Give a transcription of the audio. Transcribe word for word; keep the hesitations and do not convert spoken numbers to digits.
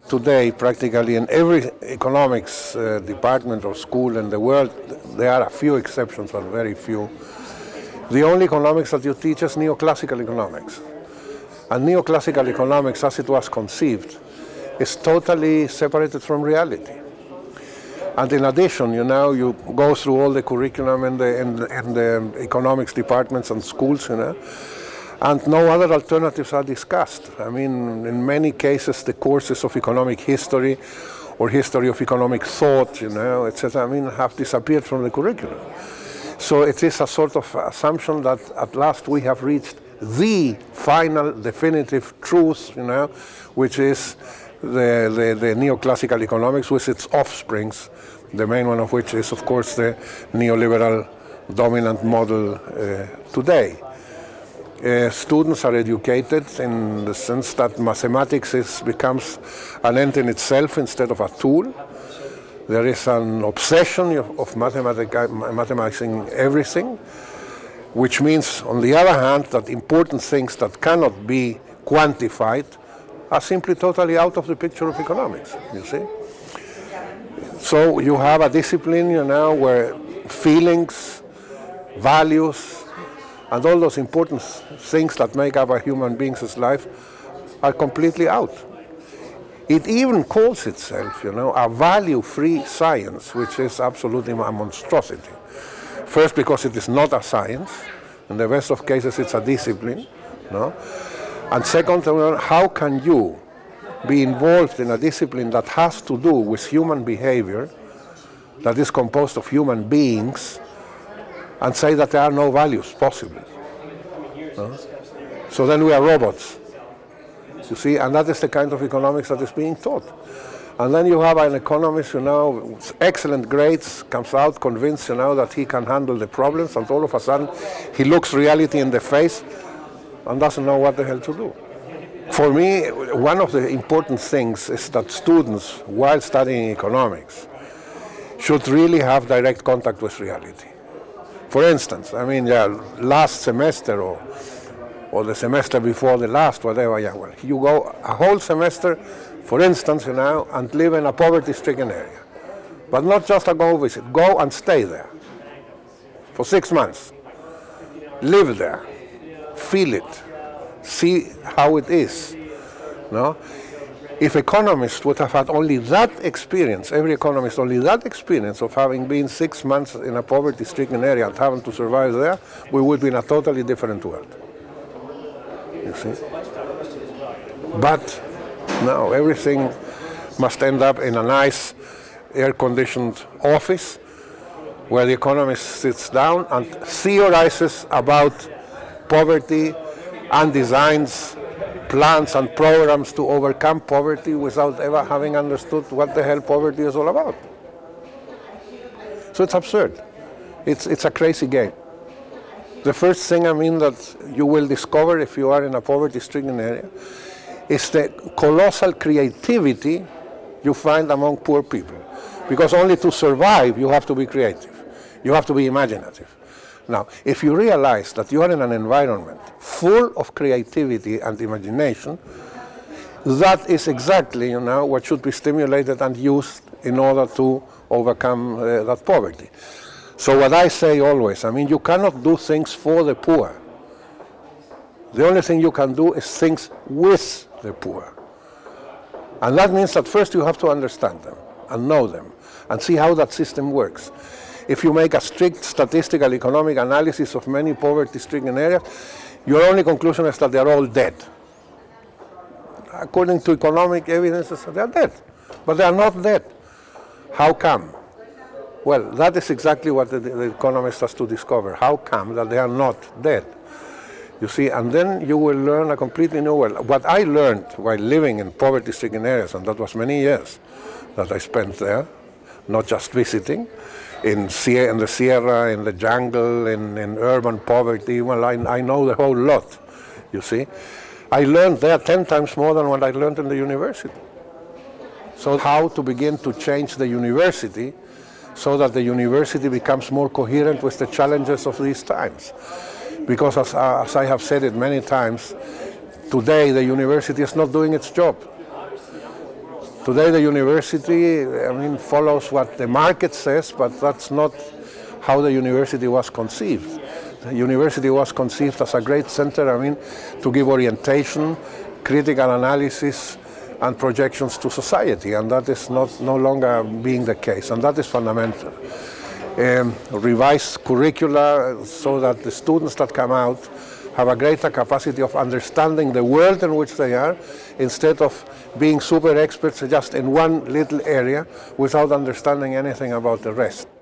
Today, practically in every economics uh, department or school in the world, there are a few exceptions, but very few. The only economics that you teach is neoclassical economics. And neoclassical economics, as it was conceived, is totally separated from reality. And in addition, you know, you go through all the curriculum in the, in the, in the economics departments and schools, you know, and no other alternatives are discussed. I mean, in many cases, the courses of economic history or history of economic thought, you know, et cetera, I mean, have disappeared from the curriculum. So it is a sort of assumption that at last we have reached the final definitive truth, you know, which is the, the, the neoclassical economics with its offsprings, the main one of which is, of course, the neoliberal dominant model uh, today. Uh, students are educated in the sense that mathematics is, becomes an end in itself instead of a tool. There is an obsession of, of mathematic, mathematicing everything, which means, on the other hand, that important things that cannot be quantified are simply totally out of the picture of economics, you see. So you have a discipline, you know, where feelings, values, and all those important things that make up a human being's life are completely out. It even calls itself, you know, a value-free science, which is absolutely a monstrosity. First, because it is not a science. In the best of cases, it's a discipline. No? And second, how can you be involved in a discipline that has to do with human behavior, that is composed of human beings, and say that there are no values possible? No? So then we are robots. You see, and that is the kind of economics that is being taught. And then you have an economist, you know, with excellent grades, comes out convinced, you know, that he can handle the problems, and all of a sudden he looks reality in the face and doesn't know what the hell to do. For me, one of the important things is that students, while studying economics, should really have direct contact with reality. For instance, I mean, yeah, last semester or or the semester before the last, whatever, yeah, well, you go a whole semester, for instance, you know, and live in a poverty-stricken area. But not just a go visit, go and stay there for six months. Live there, feel it, see how it is, no? If economists would have had only that experience, every economist only that experience of having been six months in a poverty-stricken area and having to survive there, we would be in a totally different world. You see? But no, everything must end up in a nice air-conditioned office where the economist sits down and theorizes about poverty and designs plans and programs to overcome poverty without ever having understood what the hell poverty is all about. So it's absurd. It's, it's a crazy game. The first thing, I mean, that you will discover if you are in a poverty-stricken area is the colossal creativity you find among poor people. Because only to survive, you have to be creative. You have to be imaginative. Now, if you realize that you are in an environment full of creativity and imagination, that is exactly, you know, what should be stimulated and used in order to overcome uh, that poverty. So what I say always, I mean, you cannot do things for the poor. The only thing you can do is things with the poor. And that means that first you have to understand them and know them and see how that system works. If you make a strict statistical economic analysis of many poverty-stricken areas, your only conclusion is that they are all dead. According to economic evidences, they are dead. But they are not dead. How come? Well, that is exactly what the, the economist has to discover. How come that they are not dead? You see, and then you will learn a completely new world. What I learned while living in poverty-stricken areas, and that was many years that I spent there, not just visiting, in, Sierra, in the Sierra, in the jungle, in, in urban poverty, well, I, I know the whole lot, you see. I learned there ten times more than what I learned in the university. So how to begin to change the university so that the university becomes more coherent with the challenges of these times. Because as, uh, as I have said it many times, today the university is not doing its job. Today the university, I mean, follows what the market says, but that's not how the university was conceived. The university was conceived as a great center, I mean, to give orientation, critical analysis, and projections to society, and that is not no longer being the case, and that is fundamental. Um, revised curricula so that the students that come out have a greater capacity of understanding the world in which they are, instead of being super experts just in one little area without understanding anything about the rest.